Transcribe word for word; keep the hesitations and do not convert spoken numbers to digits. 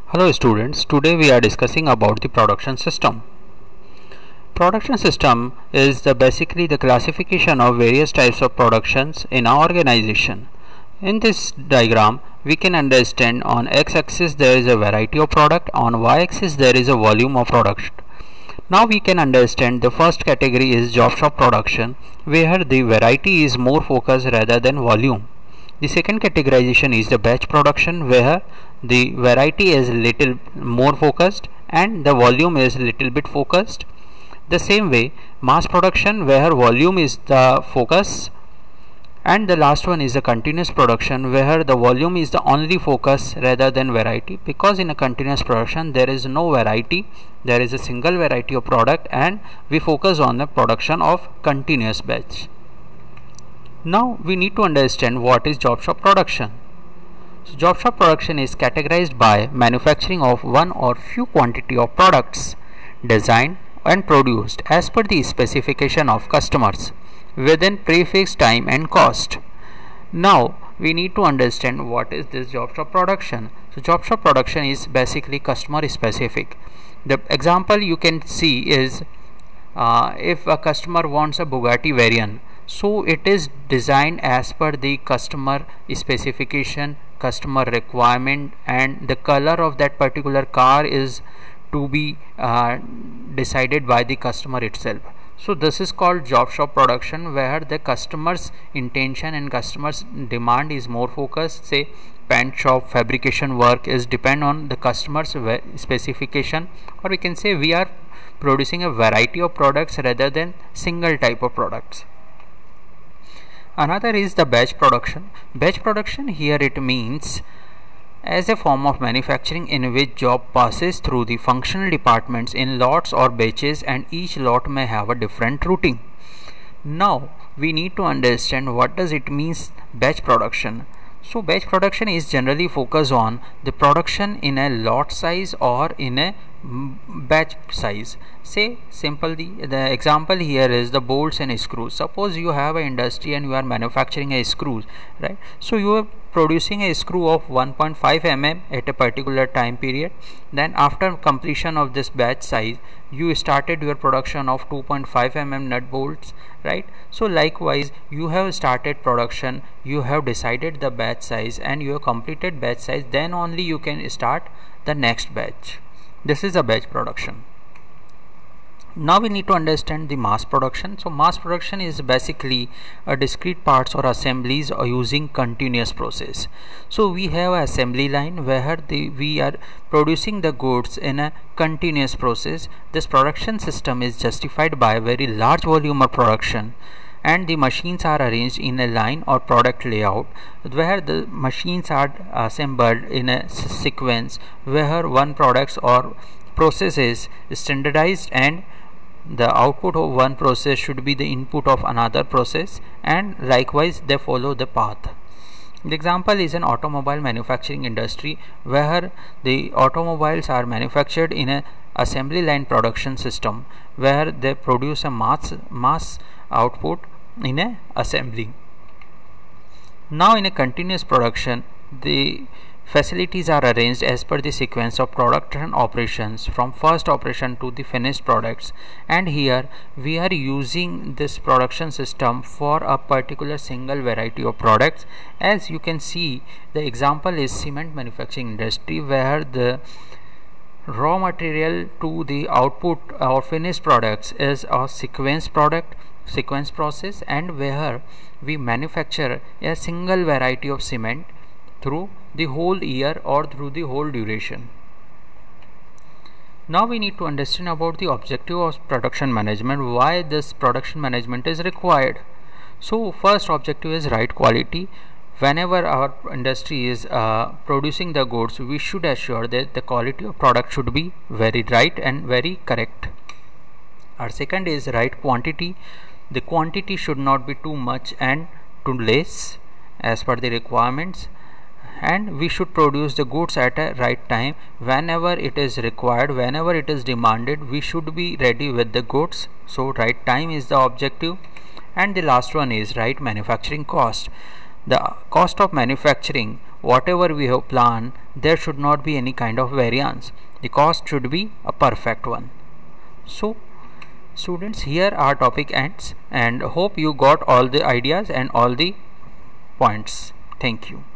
Hello students, today we are discussing about the production system. Production system is the basically the classification of various types of productions in our organization. In this diagram, we can understand on x-axis there is a variety of product, on y-axis there is a volume of product. Now we can understand the first category is job shop production, where the variety is more focused rather than volume. The second categorization is the batch production, where the variety is little more focused and the volume is little bit focused. The same way mass production, where volume is the focus, and the last one is the continuous production, where the volume is the only focus rather than variety, because in a continuous production there is no variety, there is a single variety of product and we focus on the production of continuous batch. Now we need to understand what is job shop production. So job shop production is categorized by manufacturing of one or few quantity of products designed and produced as per the specification of customers within prefixed time and cost. Now we need to understand what is this job shop production. So job shop production is basically customer specific. The example you can see is uh, if a customer wants a Bugatti Veyron, so it is designed as per the customer specification, customer requirement, and the color of that particular car is to be uh, decided by the customer itself. So this is called job shop production, where the customer's intention and customer's demand is more focused. Say paint shop fabrication work is depend on the customer's specification, or we can say we are producing a variety of products rather than single type of products. Another is the batch production. Batch production, here it means as a form of manufacturing in which job passes through the functional departments in lots or batches, and each lot may have a different routing. Now we need to understand what does it means batch production. So batch production is generally focused on the production in a lot size or in a batch size. Say simply, the example here is the bolts and screws. Suppose you have an industry and you are manufacturing a screws, right? So you are producing a screw of one point five millimeters at a particular time period. Then after completion of this batch size, you started your production of two point five millimeter nut bolts, right? So likewise you have started production, you have decided the batch size and you have completed batch size, then only you can start the next batch. This is a batch production. Now we need to understand the mass production. So mass production is basically a discrete parts or assemblies or using continuous process. So we have an assembly line where the, we are producing the goods in a continuous process. This production system is justified by a very large volume of production, and the machines are arranged in a line or product layout where the machines are assembled in a sequence where one products or process is standardized, and the output of one process should be the input of another process, and likewise they follow the path. The example is an automobile manufacturing industry where the automobiles are manufactured in a assembly line production system where they produce a mass mass output in a assembly. Now in a continuous production, the facilities are arranged as per the sequence of production operations from first operation to the finished products, and here we are using this production system for a particular single variety of products. As you can see, the example is cement manufacturing industry where the raw material to the output or finished products is a sequence product sequence process, and where we manufacture a single variety of cement through the whole year or through the whole duration. Now we need to understand about the objective of production management, why this production management is required. So first objective is right quality. Whenever our industry is uh, producing the goods, we should assure that the quality of product should be very right and very correct. Our second is right quantity. The quantity should not be too much and too less as per the requirements, and we should produce the goods at a right time. Whenever it is required, whenever it is demanded, we should be ready with the goods. So right time is the objective. And the last one is right manufacturing cost. The cost of manufacturing whatever we have planned, there should not be any kind of variance. The cost should be a perfect one. So students, here our topic ends, and hope you got all the ideas and all the points. Thank you.